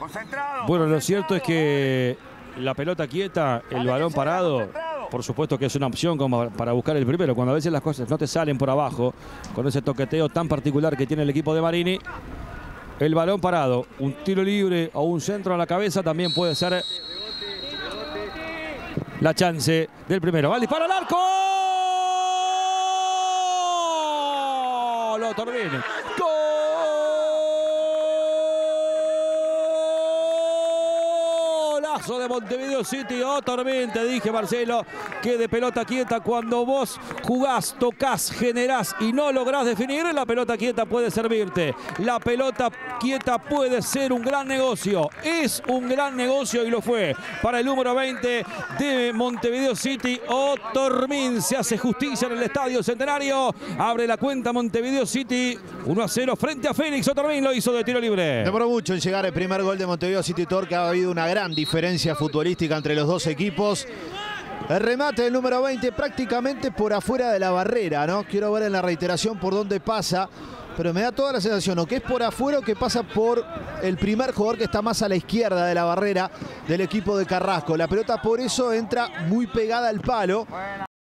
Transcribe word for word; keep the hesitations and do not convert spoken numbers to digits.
Bueno, lo cierto es que la pelota quieta, el balón parado, por supuesto que es una opción como para buscar el primero. Cuando a veces las cosas no te salen por abajo, con ese toqueteo tan particular que tiene el equipo de Marini, el balón parado, un tiro libre o un centro a la cabeza también puede ser la chance del primero. Va el disparo al arco. Lo Otormin. Golazo de Montevideo City. Otormin, te dije, Marcelo, que de pelota quieta, cuando vos jugás, tocas, generás y no lográs definir, la pelota quieta puede servirte. La pelota quieta puede ser un gran negocio. Es un gran negocio y lo fue para el número veinte de Montevideo City. Otormin se hace justicia en el Estadio Centenario. Abre la cuenta Montevideo City. uno a cero frente a Fénix. Otormin lo hizo de tiro libre. Demoró mucho en llegar el primer gol de Montevideo City Torque. Ha habido una gran diferencia futbolística entre los dos equipos. El remate del número veinte prácticamente por afuera de la barrera, ¿no? Quiero ver en la reiteración por dónde pasa, pero me da toda la sensación o que es por afuera o que pasa por el primer jugador que está más a la izquierda de la barrera del equipo de Carrasco. La pelota por eso entra muy pegada al palo